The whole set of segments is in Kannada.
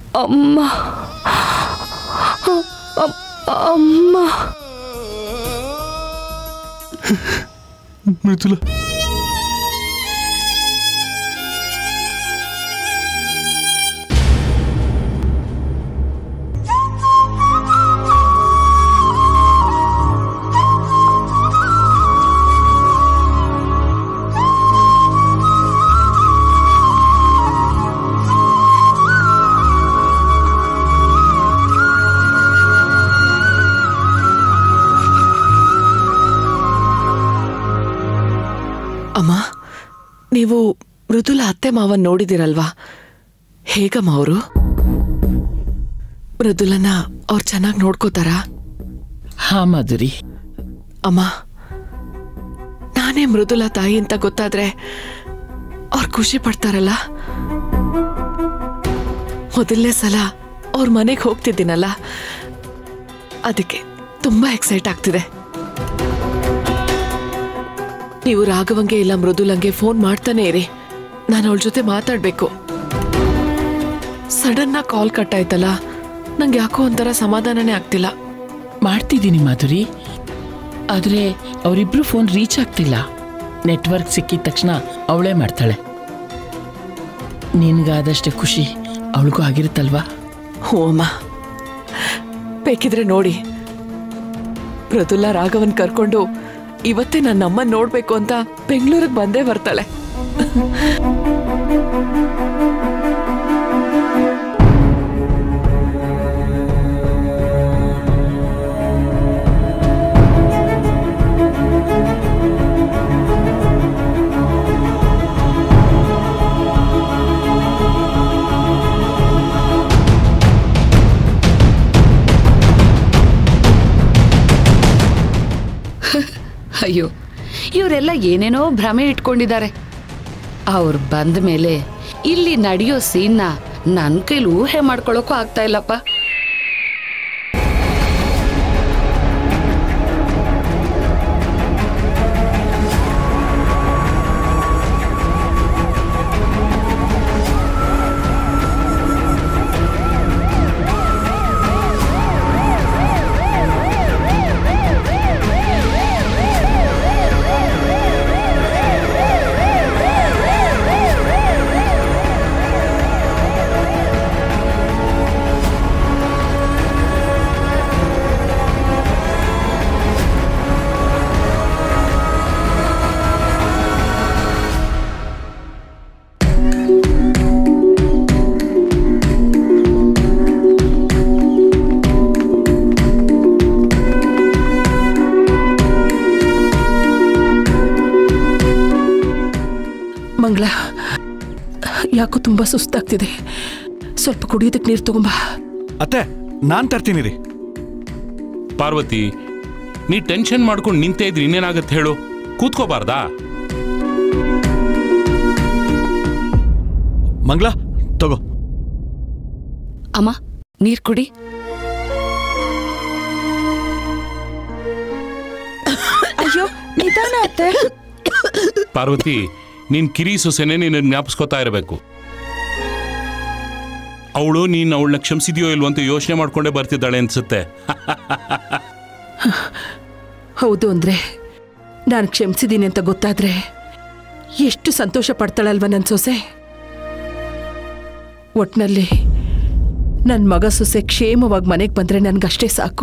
ಅಮ್ಮ ಅಮ್ಮ ಮೃದುಲಾ ಅಮ್ಮ, ನೀವು ಮೃದುಲಾ ಅತ್ತೆ ಮಾವನ್ ನೋಡಿದಿರಲ್ವಾ? ಹೇಗಮ್ಮ ಅವರು? ಮೃದುಲನ ಅವ್ರು ಚೆನ್ನಾಗಿ ನೋಡ್ಕೋತಾರಾ? ಹಾ ಮಾಧುರಿ. ಅಮ್ಮ, ನಾನೇ ಮೃದುಲಾ ತಾಯಿ ಅಂತ ಗೊತ್ತಾದ್ರೆ ಅವ್ರು ಖುಷಿ ಪಡ್ತಾರಲ್ಲ? ಮೊದಲನೇ ಸಲ ಅವ್ರ ಮನೆಗೆ ಹೋಗ್ತಿದ್ದೀನಲ್ಲ, ಅದಕ್ಕೆ ತುಂಬಾ ಎಕ್ಸೈಟ್ ಆಗ್ತಿದೆ. ನೀವು ರಾಘವಂಗೆ ಇಲ್ಲ ಮೃದುಲಂಗೆ ಫೋನ್ ಮಾಡ್ತಾನೆ ಇರಿ, ನಾನು ಅವಳ ಜೊತೆ ಮಾತಾಡ್ಬೇಕು. ಸಡನ್ ಆಗಿ ಕಾಲ್ ಕಟ್ ಆಯ್ತಲ್ಲ, ನಂಗೆ ಯಾಕೋ ಒಂಥರ ಸಮಾಧಾನನೇ ಆಗ್ತಿಲ್ಲ. ಮಾಡ್ತಿದ್ದೀನಿ ಮಾಧುರಿ, ಆದ್ರೆ ಅವರಿಬ್ರು ಫೋನ್ ರೀಚ್ ಆಗ್ತಿಲ್ಲ. ನೆಟ್ವರ್ಕ್ ಸಿಕ್ಕಿದ ತಕ್ಷಣ ಅವಳೇ ಮಾಡ್ತಾಳೆ. ನಿನ್ಗಾದಷ್ಟೇ ಖುಷಿ ಅವಳಿಗೂ ಆಗಿರುತ್ತಲ್ವಾ? ಹ್ಞೂ ಅಮ್ಮ, ಬೇಕಿದ್ರೆ ನೋಡಿ, ಮೃದುಲಾ ರಾಘವನ್ ಕರ್ಕೊಂಡು ಇವತ್ತೇ ನನ್ನ ಅಮ್ಮ ನೋಡ್ಬೇಕು ಅಂತ ಬೆಂಗಳೂರಿಗೆ ಬಂದೇ ಬರ್ತಾಳೆ. ಅಯ್ಯೋ, ಇವರೆಲ್ಲ ಏನೇನೋ ಭ್ರಮೆ ಇಟ್ಕೊಂಡಿದ್ದಾರೆ. ಅವ್ರು ಬಂದ ಮೇಲೆ ಇಲ್ಲಿ ನಡೆಯೋ ಸೀನ್ನ ನನ್ನ ಕೈಲಿ ಊಹೆ ಮಾಡ್ಕೊಳ್ಳೋಕ್ಕೂ ಆಗ್ತಾ ಇಲ್ಲಪ್ಪ. ಮಂಗಳ, ಯಾಕೋ ತುಂಬಾ ಸುಸ್ತಾಗ್ತಿದೆ, ಸ್ವಲ್ಪ ಕುಡಿಯೋದಕ್ಕೆ ನೀರು ತಗೊಂಬಾ. ಅತ್ತೆ, ನಾನ್ ತರ್ತೀನಿ ರೀ. ಪಾರ್ವತಿ, ನೀ ಟೆನ್ಷನ್ ಮಾಡ್ಕೊಂಡು ನಿಂತೇ ಇದ್ರಿ ಇನ್ನೇನಾಗತ್ತೆ ಹೇಳು? ಕೂತ್ಕೋಬಾರ್ದಾ? ಮಂಗಳ, ತಗೋ. ಅಮ್ಮ, ನೀರ್ ಕುಡಿ. ಅಯ್ಯೋ, ನಿಧಾನ ಅತ್ತೆ. ಪಾರ್ವತಿ, ನೀನ್ ಕಿರಿ ಸೊಸೆನೆ ನೀನು ಜ್ಞಾಪಿಸ್ಕೋತಾ ಇರಬೇಕು. ಅವಳು ನೀನು ಅವಳನ್ನ ಕ್ಷಮಿಸಿದ್ಯೋ ಇಲ್ವೋ ಅಂತ ಯೋಚನೆ ಮಾಡ್ಕೊಂಡೇ ಬರ್ತಿದ್ದಾಳೆ ಅನ್ಸುತ್ತೆ. ಹೌದು ಅಂದ್ರೆ ನಾನು ಕ್ಷಮಿಸಿದ್ದೀನಿ ಅಂತ ಗೊತ್ತಾದ್ರೆ ಎಷ್ಟು ಸಂತೋಷ ಪಡ್ತಾಳಲ್ವ ನನ್ನ ಸೊಸೆ. ಒಟ್ನಲ್ಲಿ ನನ್ನ ಮಗ ಸೊಸೆ ಕ್ಷೇಮವಾಗಿ ಮನೆಗೆ ಬಂದ್ರೆ ನನ್ಗಷ್ಟೇ ಸಾಕು.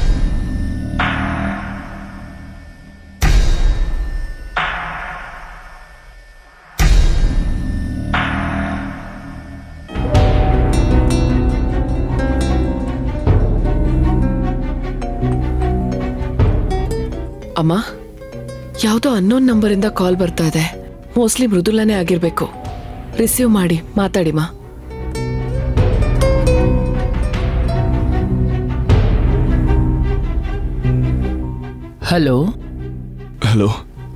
ಅಮ್ಮ, ಯಾವುದೋ ಅನ್ನೋನ್ ನಂಬರಿಂದ ಕಾಲ್ ಬರ್ತಾ ಇದೆ. ಮೋಸ್ಟ್ಲಿ ಮೃದುಲಾನೇ ಆಗಿರ್ಬೇಕು. ರಿಸೀವ್ ಮಾಡಿ ಮಾತಾಡಿಮ್ಮ. ಹಲೋ. ಹಲೋ,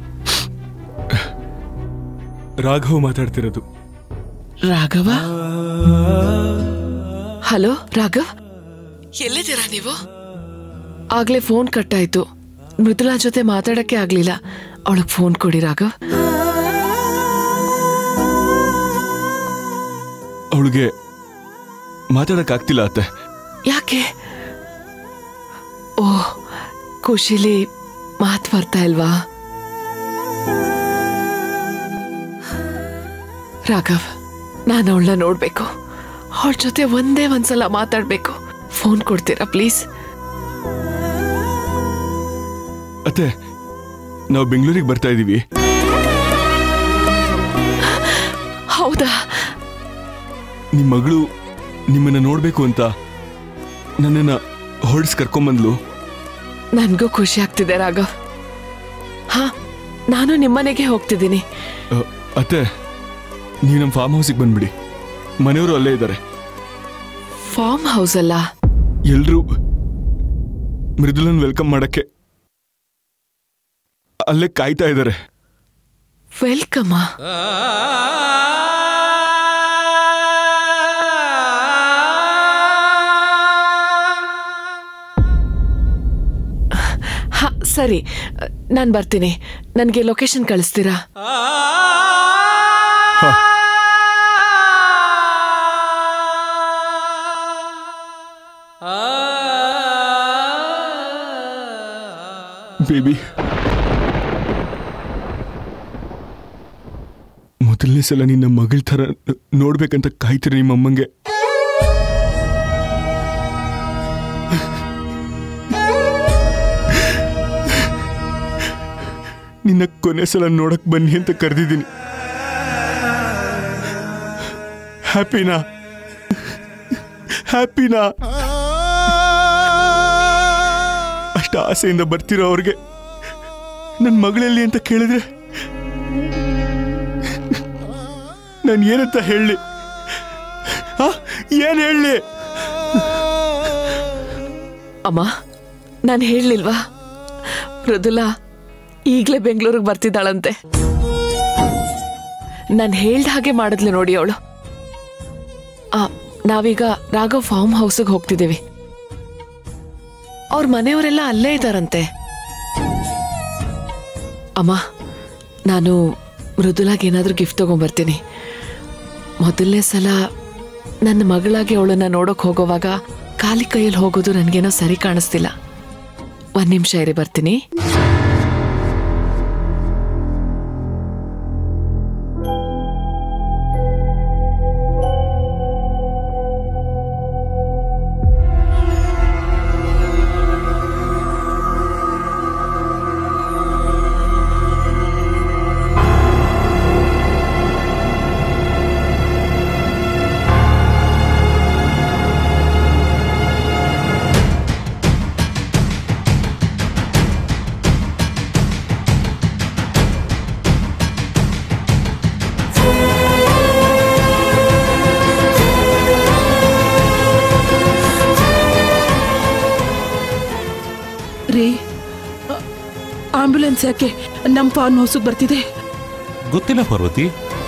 ರಾಘವ್ ಮಾತಾಡ್ತಿರೋದು. ರಾಘವ? ಹಲೋ ರಾಘವ್, ಎಲ್ಲಿದ್ದೀರಾ ನೀವು? ಆಗ್ಲೇ ಫೋನ್ ಕಟ್ ಆಯ್ತು. ಮೃದುಲಾ ಜೊತೆ ಮಾತಾಡಕ್ಕೆ ಆಗ್ಲಿಲ್ಲ. ಅವಳಿಗೆ ಫೋನ್ ಕೊಡಿ ರಾಘವ್. ಅವಳಿಗೆ ಮಾತಾಡಕ್ಕಾಗ್ತಿಲ್ಲ ಅತ್ತೆ. ಯಾಕೆ? ಓ, ಖುಷಿಲಿ ಮಾತು ಬರ್ತಾ ಇಲ್ವಾ? ರಾಘವ್, ನಾನು ಅವಳನ್ನ ನೋಡ್ಬೇಕು. ಅವಳ ಜೊತೆ ಒಂದೇ ಒಂದ್ಸಲ ಮಾತಾಡ್ಬೇಕು. ಫೋನ್ ಕೊಡ್ತೀರಾ ಪ್ಲೀಸ್? ಅತ್ತೆ, ನಾವು ಬೆಂಗಳೂರಿಗೆ ಬರ್ತಾ ಇದೀವಿ. ಹೌದಾ? ನಿಮ್ಮ ಮಗಳು ನಿಮ್ಮನ್ನ ನೋಡ್ಬೇಕು ಅಂತ ನನ್ನನ್ನ ಹೊರಡಿಸಿ ಕರ್ಕೊಂಬಂದ್ಲು. ನನ್ಗೂ ಖುಷಿ ಆಗ್ತಿದೆ ರಾಘವ್. ಹಾ, ನಾನು ನಿಮ್ಮನೆಗೆ ಹೋಗ್ತಿದ್ದೀನಿ. ಅತ್ತೆ, ನೀವು ನಮ್ಮ ಫಾರ್ಮ್ ಹೌಸಿಗೆ ಬಂದ್ಬಿಡಿ. ಮನೆಯವರು ಅಲ್ಲೇ ಇದ್ದಾರೆ. ಫಾರ್ಮ್ ಹೌಸ್ ಅಲ್ಲ? ಎಲ್ರೂ ಮೃದುಲನ್ ವೆಲ್ಕಮ್ ಮಾಡಕ್ಕೆ ಅಲ್ಲೇ ಕಾಯ್ತಾ ಇದ್ದಾರೆ. ವೆಲ್ಕಮ್? ಹಾ ಸರಿ, ನಾನು ಬರ್ತೀನಿ. ನನಗೆ ಲೊಕೇಶನ್ ಕಳಿಸ್ತೀರಾ? ಬೇಬಿ, ಮೊದಲನೇ ಸಲ ನಿನ್ನ ಮಗಳ ಥರ ನೋಡ್ಬೇಕಂತ ಕಾಯ್ತೀರಿ ನಿಮ್ಮಮ್ಮಂಗೆ. ನಿನ್ನ ಕೊನೆ ಸಲ ನೋಡಕ್ ಬನ್ನಿ ಅಂತ ಕರೆದಿದ್ದೀನಿ. ಹ್ಯಾಪಿನಾ? ಹ್ಯಾಪಿನಾ? ಅಷ್ಟ ಆಸೆಯಿಂದ ಬರ್ತಿರೋ ಅವ್ರಿಗೆ ನನ್ನ ಮಗಳಲ್ಲಿ ಅಂತ ಕೇಳಿದ್ರೆ ನಾನು ಏನಂತ ಹೇಳಲಿ? ಏನ್ ಹೇಳಲಿ? ಅಮ್ಮ, ನಾನು ಹೇಳಲಿಲ್ವಾ? ಮೃದುಲಾ ಈಗಲೇ ಬೆಂಗಳೂರಿಗೆ ಬರ್ತಿದ್ದಾಳಂತೆ. ನಾನು ಹೇಳ್ದ ಹಾಗೆ ಮಾಡಿದ್ಲು ನೋಡಿ ಅವಳು. ನಾವೀಗ ರಾಘವ್ ಫಾರ್ಮ್ ಹೌಸ್ಗೆ ಹೋಗ್ತಿದ್ದೀವಿ. ಅವ್ರ ಮನೆಯವರೆಲ್ಲ ಅಲ್ಲೇ ಇದ್ದಾರಂತೆ. ಅಮ್ಮ, ನಾನು ಮೃದುಲಾಗಿ ಏನಾದರೂ ಗಿಫ್ಟ್ ತಗೊಂಡ್ಬರ್ತೀನಿ. ಮೊದಲನೇ ಸಲ ನನ್ನ ಮಗಳಾಗಿ ಅವಳನ್ನ ನೋಡೋಕೆ ಹೋಗೋವಾಗ ಖಾಲಿ ಕೈಯಲ್ಲಿ ಹೋಗೋದು ನನಗೇನೋ ಸರಿ ಕಾಣಿಸ್ತಿಲ್ಲ. 1 ನಿಮಿಷ ಇರಿ, ಬರ್ತೀನಿ. ರೀ, ಆಂಬ್ಯುಲೆನ್ಸ್ ಯಾಕೆ ನಮ್ಮ ಫಾರ್ಮ್ ಹೌಸ್ಗೆ ಬರ್ತಿದೆ? ಗೊತ್ತಿಲ್ಲ ಪಾರ್ವತಿ.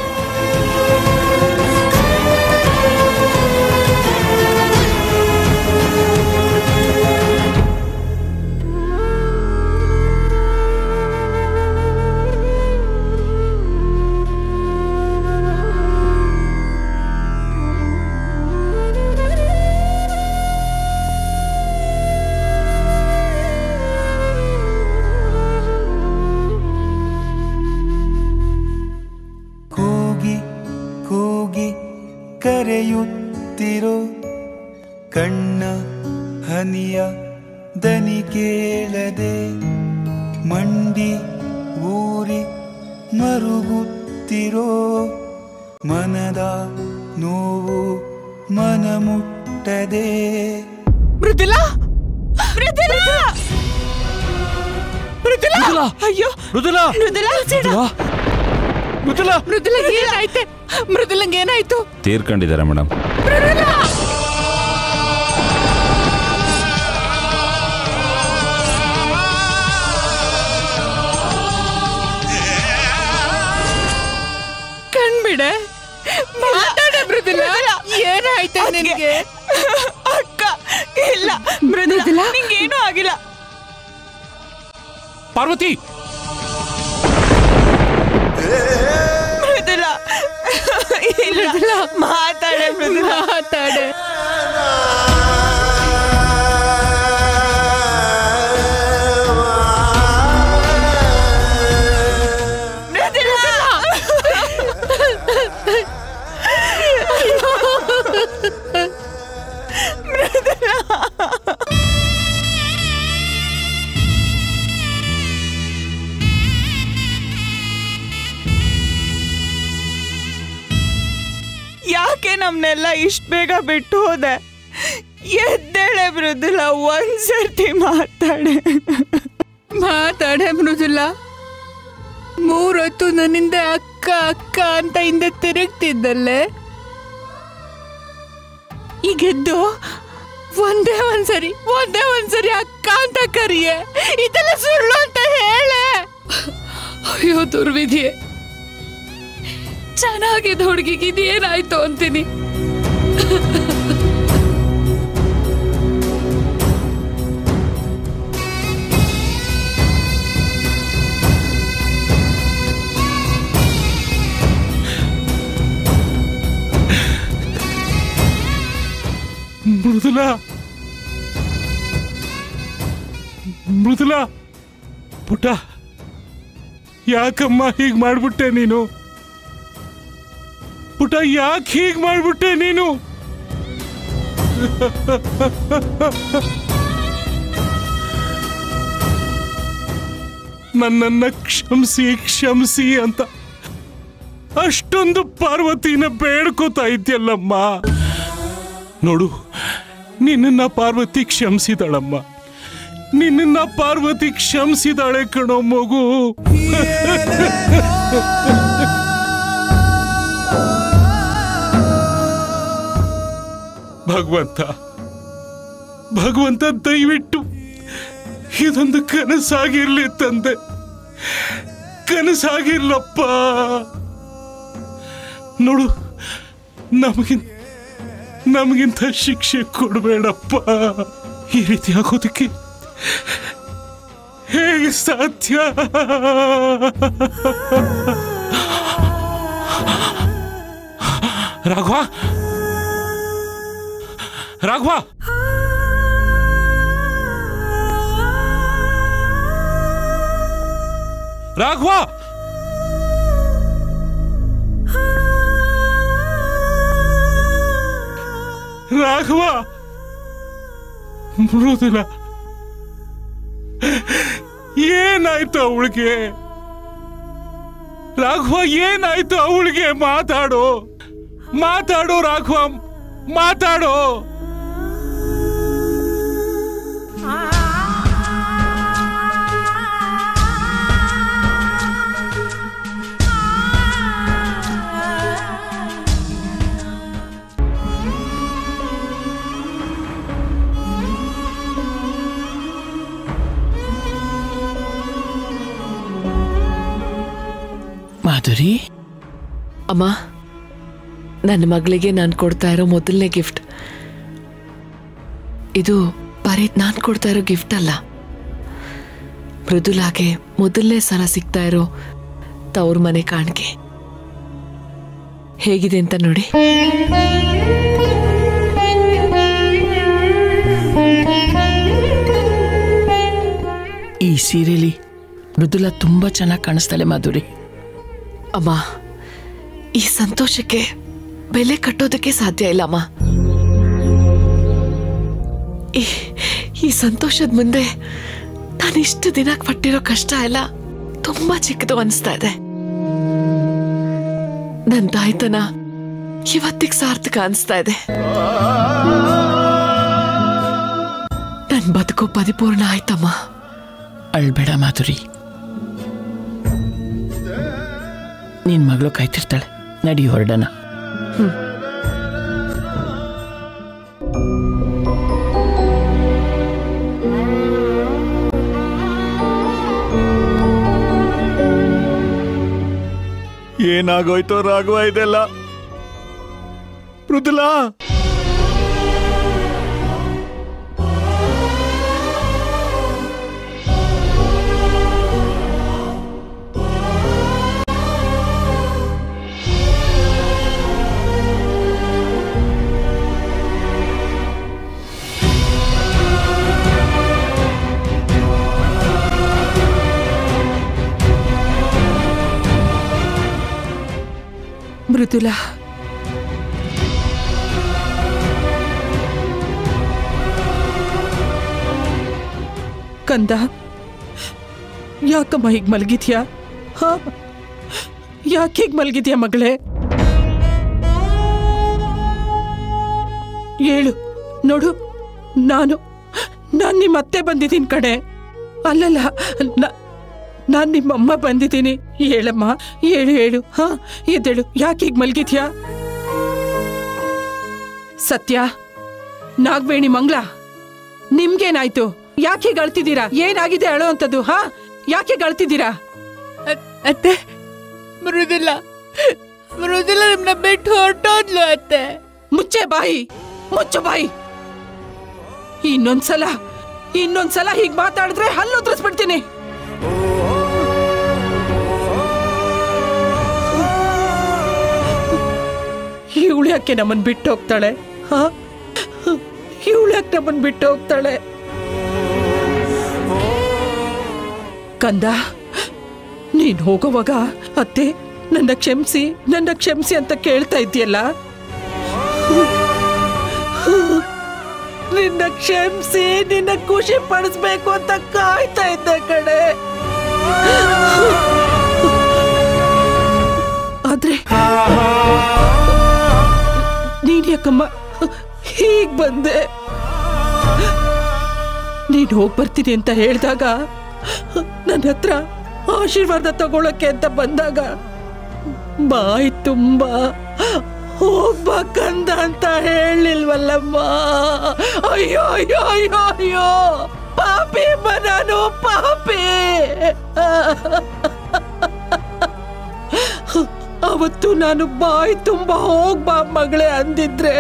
ಕರೆಯುತ್ತಿರೋ ಕಣ್ಣ ಹನಿಯ ದನಿ ಕೇಳದೆ ಮಂಡಿ ಊರಿ ಮರುಗುತ್ತಿರೋ ಮನದ ನೋವು ಮನ ಮುಟ್ಟದೆ. ಮೃದುಲಾ, ಮೃದುಲಾ, ಮೃದುಲಾ, ಅಯ್ಯೋ ಮೃದುಲಾ, ಮೃದುಲಾ, ಮೃದುಲಾ, ಮೃದುಲಾ, ಏನಾಯ್ತೆ? ಮೃದುಲಂಗೆ ಏನಾಯ್ತು? ತೀರ್ಕೊಂಡಿದ್ದಾರೆ ಮೇಡಮ್. ಕಣ್ಬಿಡೆ, ಮಾತಾಡ ಮೃದುಲಾ, ಏನಾಯ್ತೆ ನಿನಗೆ? ಅಕ್ಕ, ಇಲ್ಲ ಮೃದುಲಾ, ನಿಂಗೇನೂ ಆಗಿಲ್ಲ. ಪಾರ್ವತಿ, ಮೃದುಲಾ, ಇಲ್ಲ ಮಾತಾಡ ಮೃದುಲಾ, ಮಾತಾಡ. ಯಾಕೆ ನಮ್ನೆಲ್ಲ ಇಷ್ಟ ಬೇಗ ಬಿಟ್ಟು ಹೋದೆ? ಎದ್ದೇಳೆ ಮೃದುಲಾ, ಒಂದ್ಸರ್ತಿ ಮಾತಾಡೆ ಮೃದುಲಾ. 3 ಹೊತ್ತು ನನ್ನಿಂದ ಅಕ್ಕ ಅಕ್ಕ ಅಂತ ಹಿಂದೆ ತಿರುಗ್ತಿದ್ದಲ್ಲೇ, ಈಗೆದ್ದು ಒಂದೇ ಒಂದ್ಸರಿ ಅಕ್ಕ ಅಂತ ಕರಿಯೆ. ಇದೆಲ್ಲ ಸುಳ್ಳು ಅಂತ ಹೇಳೆ. ಅಯ್ಯೋ ದುರ್ವಿಧಿಯೇ, ಚೆನ್ನಾಗಿದ್ದ ಹುಡುಗಿಗೆ ಇದೇನಾಯ್ತು ಅಂತೀನಿ. ಮೃದುಲಾ ಪುಟ್ಟ, ಯಾಕಮ್ಮ ಹೀಗ್ ಮಾಡ್ಬಿಟ್ಟೆ ನೀನು? ಪುಟ್ಟ, ಯಾಕೆ ಹೀಗ್ ಮಾಡ್ಬಿಟ್ಟೆ ನೀನು? ನನ್ನನ್ನ ಕ್ಷಮಿಸಿ ಅಂತ ಅಷ್ಟೊಂದು ಪಾರ್ವತಿನ ಬೇಡ್ಕೋತಾ ಇದ್ಯಲ್ಲಮ್ಮ. ನೋಡು, ನಿನ್ನ ಪಾರ್ವತಿ ಕ್ಷಮಿಸಿದಳಮ್ಮ, ನಿನ್ನ ಪಾರ್ವತಿ ಕ್ಷಮಿಸಿದಾಳೆ ಕಣೋ ಮಗು. ಭಗವಂತ ದಯವಿಟ್ಟು ಇದೊಂದು ಕನಸಾಗಿರ್ಲಿ ತಂದೆ, ಕನಸಾಗಿರ್ಲಪ್ಪ. ನೋಡು, ನಮಗಿಂತ ಶಿಕ್ಷೆ ಕೊಡಬೇಡಪ್ಪ. ಈ ರೀತಿ ಆಗೋದಕ್ಕೆ ಹೇಗೆ ಸಾಧ್ಯ? ರಾಘವ, ರಾಘವ, ರಾಘವ, ರಾಘವ, ಮೃದುಲಾ, ಏನಾಯ್ತು ಅವಳಿಗೆ? ರಾಘವ, ಏನಾಯ್ತು ಅವಳಿಗೆ? ಮಾತಾಡೋ ರಾಘವ, ಮಾತಾಡೋ. ಮಾಧುರಿ, ಅಮ್ಮ, ನನ್ನ ಮಗಳಿಗೆ ನಾನು ಕೊಡ್ತಾ ಇರೋ ಮೊದಲನೇ ಗಿಫ್ಟ್ ಇದು. ಬರೀ ನಾನು ಕೊಡ್ತಾ ಇರೋ ಗಿಫ್ಟ್ ಅಲ್ಲ, ಮೃದುಲಾಗೆ ಮೊದಲನೇ ಸಲ ಸಿಗ್ತಾ ಇರೋ ತವ್ರ ಮನೆ ಕಾಣಿಕೆ. ಹೇಗಿದೆ ಅಂತ ನೋಡಿ. ಈ ಸೀರೆಲಿ ಮೃದುಲಾ ತುಂಬಾ ಚೆನ್ನಾಗಿ ಕಾಣಿಸ್ತಾಳೆ ಮಾಧುರಿ. ಅಮ್ಮ, ಈ ಸಂತೋಷಕ್ಕೆ ಬೆಲೆ ಕಟ್ಟೋದಕ್ಕೆ ಸಾಧ್ಯ ಇಲ್ಲ ಅಮ್ಮ. ಈ ಸಂತೋಷದ ಮುಂದೆ ನಾನು ಇಷ್ಟು ದಿನ ಪಟ್ಟಿರೋ ಕಷ್ಟ ಎಲ್ಲ ತುಂಬಾ ಚಿಕ್ಕದು ಅನಿಸ್ತಾ ಇದೆ. ನನ್ನ ತಾಯ್ತನ ಇವತ್ತಿಗೆ ಸಾರ್ಥಕ ಅನಿಸ್ತಾ ಇದೆ. ನನ್ನ ಬದುಕು ಪರಿಪೂರ್ಣ ಆಯ್ತಮ್ಮ. ಅಳ್ಬೇಡ ಮಾಧುರಿ, ನಿನ್ ಮಗಳು ಕಾಯ್ತಿರ್ತಾಳೆ. ನಡಿ, ಹೊರಡೋಣ. ಏನಾಗೋಯ್ತೋ ರಾಘವ ಇದೆಲ್ಲ? ಮೃದುಲಾ, ಮೃದುಲಾ, ಕಂದ, ಯಾಕಮ್ಮ ಹೀಗ್ ಮಲಗಿದ್ಯಾ? ಯಾಕೆ ಹೀಗ್ ಮಲಗಿದ್ಯಾ ಮಗಳೇ? ಹೇಳು. ನೋಡು, ನಾನು ನಿಮ್ಮ ಅತ್ತೆ ಬಂದಿದ್ದೀನಿ ಕಡೆ. ಅಲ್ಲಲ್ಲ, ನಾನ್ ನಿಮ್ಮಮ್ಮ ಬಂದಿದ್ದೀನಿ. ಹೇಳಮ್ಮ, ಹೇಳು. ಹಾ, ಎದ್ದೇಳು. ಯಾಕೆ ಈಗ ಮಲ್ಗಿದ್ಯಾ? ಸತ್ಯ, ನಾಗವೇಣಿ, ಮಂಗ್ಲ, ನಿಮ್ಗೇನಾಯ್ತು? ಯಾಕೆ ಗಾಳ್ತಿದ್ದೀರಾ? ಏನಾಗಿದೆ ಅಳೋ ಅಂತದ್ದು? ಹಾ, ಯಾಕೆ ಗಾಳ್ತಿದ್ದೀರಾ? ಅತ್ತೆ, ಮೃದುಲಾ ನಮ್ಮನ್ನ ಬಿಟ್ಟು ಹೊರಟೋದ್ಲು ಅತ್ತೆ. ಮುಚ್ಚು ಬಾಯಿ. ಇನ್ನೊಂದ್ಸಲ ಹೀಗ್ ಮಾತಾಡಿದ್ರೆ ಹಲ್ಲು ಉದ್ರಿಸ್ಬಿಡ್ತೀನಿ. ಇವಳು ಯಾಕೆ ನಮ್ಮನ್ ಬಿಟ್ಟು ಹೋಗ್ತಾಳೆ? ಕಂದ, ನೀನ್ ಹೋಗೋವಾಗ ಅತ್ತೆ ನನ್ನ ಕ್ಷಮಿಸಿ ಅಂತ ಕೇಳ್ತಾ ಇದ್ದೀಯಲ್ಲ, ನಿನ್ನ ಕ್ಷಮಿಸಿ ನಿನ್ನ ಖುಷಿ ಪಡಿಸ್ಬೇಕು ಅಂತ ಕಾಯ್ತಾ ಇದ್ದ ಕಡೆ. ಆದ್ರೆ ನೀನ್ ಯಾಕಮ್ಮ ಹೀಗ್ ಬಂದೆ? ನೀನ್ ಹೋಗ್ ಬರ್ತೀನಿ ಅಂತ ಹೇಳಿದಾಗ, ನನ್ನ ಹತ್ರ ಆಶೀರ್ವಾದ ತಗೊಳಕ್ಕೆ ಅಂತ ಬಂದಾಗ, ಬಾಯಿ ತುಂಬಾ ಹೋಗ್ಬಾ ಕಂದ ಅಂತ ಹೇಳಿಲ್ವಲ್ಲಮ್ಮ. ಅಯ್ಯೋ ಪಾಪಿ, ನಾನು ಪಾಪಿ. ಅವತ್ತು ನಾನು ಬಾಯಿ ತುಂಬಾ ಹೋಗ್ಬಾ ಮಗಳೇ ಅಂದಿದ್ರೆ,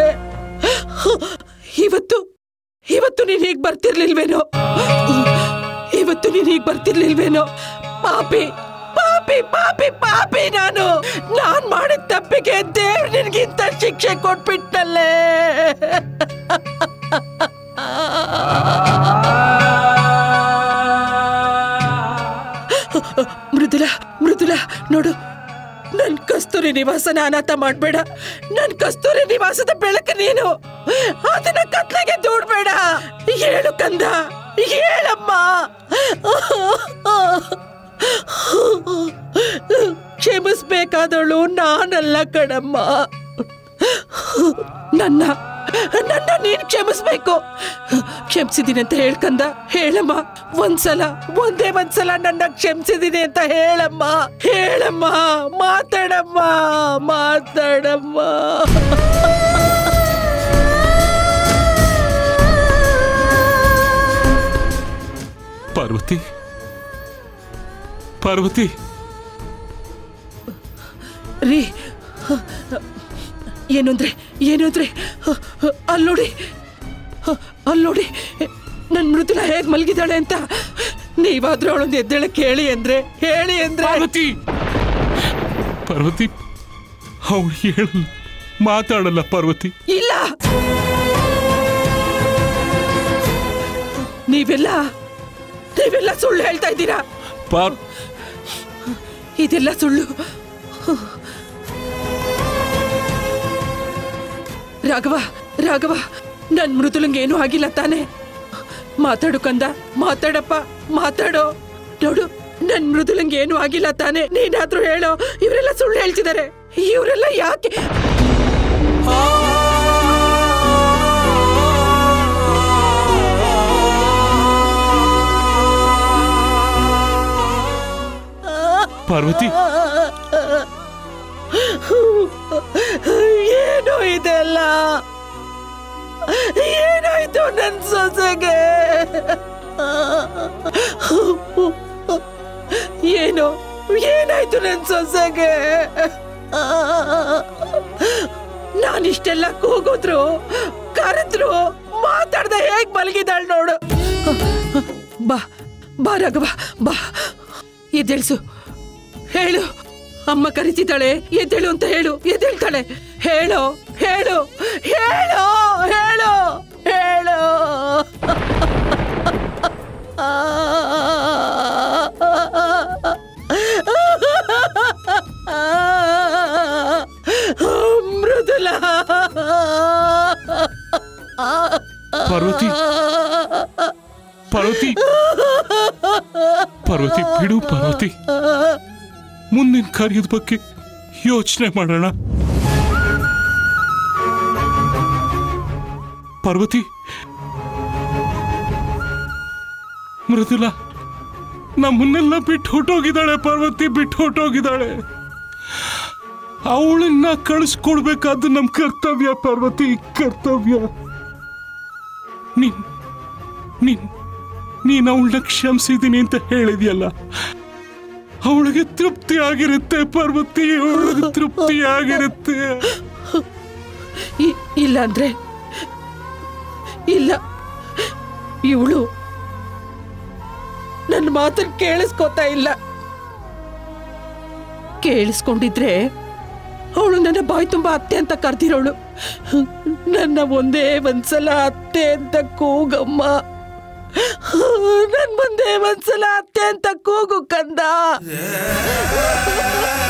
ಇವತ್ತು ನೀನ್ ಹೀಗ್ ಬರ್ತಿರ್ಲಿಲ್ವೇನೋ? ಪಾಪಿ ನಾನ್ ಮಾಡಿದ ತಪ್ಪಿಗೆ ದೇವ್ರು ನಿನ್ಗಿಂತ ಶಿಕ್ಷೆ ಕೊಟ್ಬಿಟ್ಟಲ್ಲೇ. ಮೃದುಲಾ ನೋಡು, ನನ್ ಕಸ್ತೂರಿ ನಿವಾಸನ ಅನಾಥ ಮಾಡ್ಬೇಡ. ನನ್ ಕಸ್ತೂರಿ ನಿವಾಸದ ಬೆಳಕು ನೀನು, ಅದನ್ನ ಕತ್ಲೆಗೆ ದೂಡ್ಬೇಡ. ಹೇಳು ಕಂದ, ಹೇಳಮ್ಮ. ಕ್ಷಮಿಸ್ಬೇಕಾದವಳು ನಾನಲ್ಲ ಕಣಮ್ಮ. ನನ್ನ ನೀನ್ ಕ್ಷಮಿಸ್ಬೇಕು. ಕ್ಷಮಿಸಿದೀನಿ ಅಂತ ಹೇಳ್ಕಂದ, ಹೇಳಮ್ಮ. ಒಂದೇ ಒಂದ್ಸಲ ನನ್ನ ಕ್ಷಮಿಸಿದೀನಿ ಅಂತ ಹೇಳಮ್ಮ. ಮಾತಾಡಮ್ಮ. ಪಾರ್ವತಿ ರೀ, ಏನಂದ್ರೆ ಅಲ್ಲೋಡಿ ನನ್ ಮೃದುಲಾ ಹೇಗ್ ಮಲಗಿದಾಳೆ ಅಂತ. ನೀವಾದ್ರೂ ಅವಳೊಂದು ಎದ್ದೇಳಕ್ಕೆ ಹೇಳಿ ಅಂದ್ರೆ ಪಾರ್ವತಿ ಅವಳು ಹೇಳಲ್ಲ, ಮಾತಾಡಲ್ಲ ಪಾರ್ವತಿ. ಇಲ್ಲ, ನೀವೆಲ್ಲ ಸುಳ್ಳು ಹೇಳ್ತಾ ಇದ್ದೀರಾ. ಇದೆಲ್ಲ ಸುಳ್ಳು. ರಾಘವ, ನನ್ ಮೃದುಲಂಗೆ ಏನೂ ಆಗಿಲ್ಲ ತಾನೆ? ಮಾತಾಡು ಕಂದ, ಮಾತಾಡಪ್ಪ, ಮಾತಾಡೋ. ನೋಡು, ನನ್ ಮೃದುಲಂಗೆ ಏನೂ ಆಗಿಲ್ಲ ತಾನೆ? ನೀನಾದ್ರೂ ಹೇಳೋ. ಇವರೆಲ್ಲ ಸುಳ್ಳು ಹೇಳ್ತಿದ್ದಾರೆ. ಇವರೆಲ್ಲ ಯಾಕೆ? ಪಾರ್ವತಿ, ಏನೋ ಇದೆಲ್ಲ? ಏನಾಯ್ತು ನನ್ ಸೊಸೆಗೆ? ಏನಾಯ್ತು ನನ್ ಸೊಸೆಗೆ? ನಾನಿಷ್ಟೆಲ್ಲ ಕೂಗಿದ್ರು, ಕರೆದ್ರು, ಮಾತಾಡ್ದೆ ಹೇಗ್ ಮಲಗಿದಾಳ್ ನೋಡು. ಬಾ ರಾಘವ, ಬಾ. ಎದ್ದೇಳ್ಸು, ಹೇಳು. ಅಮ್ಮ ಕರಿತಿದ್ದಾಳೆ, ಎದ್ದೇಳು ಅಂತ ಹೇಳು. ಎದ್ದೇಳ್ತಾಳೆ. ಹೇಳು. ಮೃದುಲಾ. ಪಾರ್ವತಿ ಬಿಡು ಪಾರ್ವತಿ. ಮುಂದಿನ ಕಾರ್ಯದ ಬಗ್ಗೆ ಯೋಚನೆ ಮಾಡೋಣ. ಪಾರ್ವತಿ, ಮೃದುಲಾ ನಮ್ಮನ್ನೆಲ್ಲ ಬಿಟ್ಟು ಹೊಟ್ಟೋಗಿದ್ದಾಳೆ. ಪಾರ್ವತಿ ಬಿಟ್ಟು ಹೊಟ್ಟೋಗಿದ್ದಾಳೆ. ಅವಳನ್ನ ಕಳಿಸ್ಕೊಡ್ಬೇಕಾದ್ದು ನಮ್ಮ ಕರ್ತವ್ಯ ಪಾರ್ವತಿ, ಕರ್ತವ್ಯ. ನೀನ್ ಅವಳನ್ನ ಕ್ಷಮಿಸಿದೀನಿ ಅಂತ ಹೇಳಿದ್ಯಲ್ಲ, ಅವಳಿಗೆ ತೃಪ್ತಿ ಆಗಿರುತ್ತೆ ಪಾರ್ವತಿ, ಅವಳಿಗೆ ತೃಪ್ತಿ ಆಗಿರುತ್ತೆ. ಇಲ್ಲ ಅಂದ್ರೆ ಇಲ್ಲ, ಇವಳು ನನ್ನ ಮಾತನ್ನ ಕೇಳಿಸ್ಕೊತಾ ಇಲ್ಲ. ಕೇಳಿಸ್ಕೊಂಡಿದ್ರೆ ಅವಳು ನನ್ನ ಬಾಯಿ ತುಂಬಾ ಅತ್ತೆ ಅಂತ ಕರ್ದಿರೋಳು. ನನ್ನ ಒಂದೇ ಒಂದ್ಸಲ ಅತ್ತೆ ಅಂತ ಕೂಗಮ್ಮ, ನನ್ ಮುಂದೆ ಒಂದ್ಸಲ ಅತ್ತೆ ಅಂತ ಕೂಗು ಕಂದ.